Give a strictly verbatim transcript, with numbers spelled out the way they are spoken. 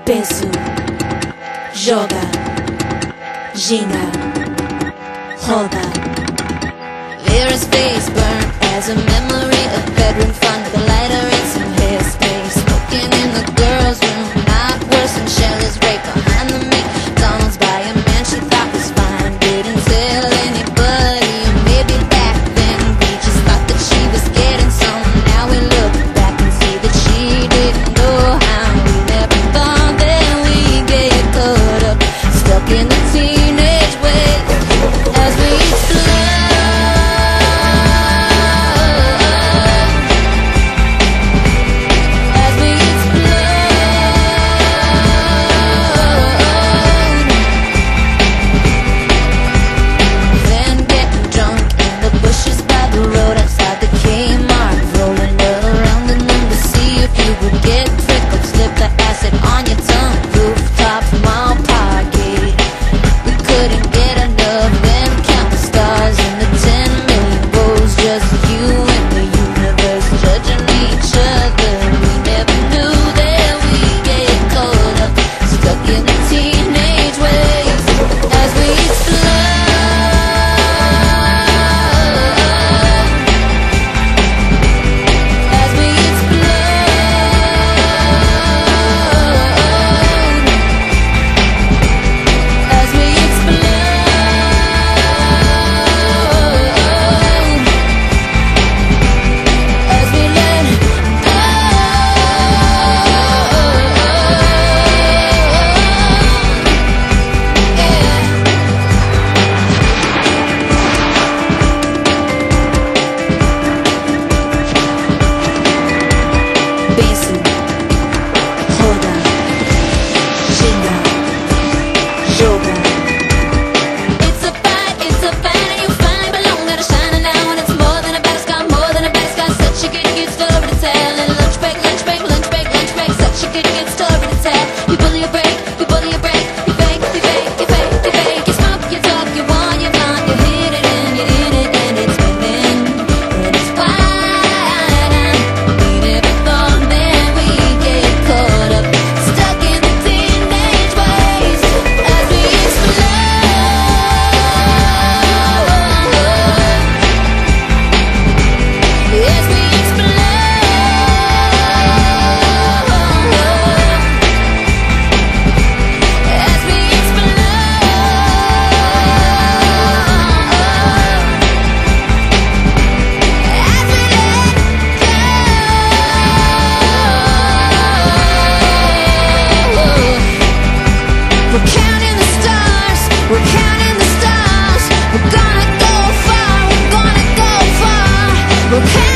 Penso, joga, ginga, roda. There is face burned as a memory of bedroom fun with a lighter and some headspace. Smoking in the girls' room, not worse than Shelley's rape behind the McDonald's by a man she thought was fine. Didn't tell anybody, or maybe back then we just thought that she was getting some. Now we look back and see that she didn't know how. We never thought that we'd get caught up, stuck in the teenage ways as we explore. We're counting the stars, we're counting the stars. We're gonna go far, we're gonna go far. We're counting